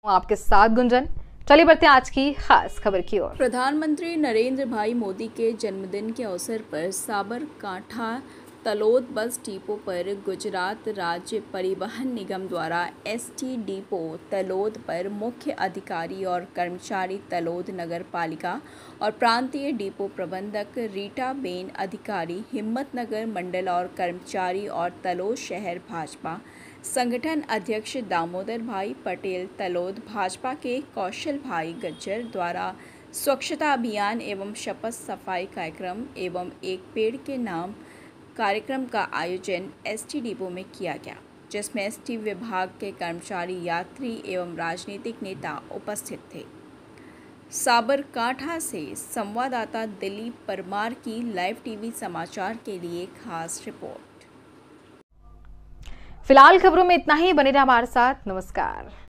आपके साथ गुंजन। चलिए बढ़ते हैं आज की खास खबर की ओर। प्रधानमंत्री नरेंद्र भाई मोदी के जन्मदिन के अवसर पर साबरकांठा तलोद बस डिपो पर गुजरात राज्य परिवहन निगम द्वारा एसटी डिपो तलोद पर मुख्य अधिकारी और कर्मचारी तलोद नगर पालिका और प्रांतीय डिपो प्रबंधक रीटा बेन अधिकारी हिम्मतनगर मंडल और कर्मचारी और तलोद शहर भाजपा संगठन अध्यक्ष दामोदर भाई पटेल तलोद भाजपा के कौशल भाई गज्जर द्वारा स्वच्छता अभियान एवं शपथ सफाई कार्यक्रम एवं एक पेड़ के नाम कार्यक्रम का आयोजन एसटी डिपो में किया गया, जिसमें एसटी विभाग के कर्मचारी, यात्री एवं राजनीतिक नेता उपस्थित थे। साबरकांठा से संवाददाता दिलीप परमार की लाइव टीवी समाचार के लिए खास रिपोर्ट। फिलहाल खबरों में इतना ही। बने रहिए हमारे साथ। नमस्कार।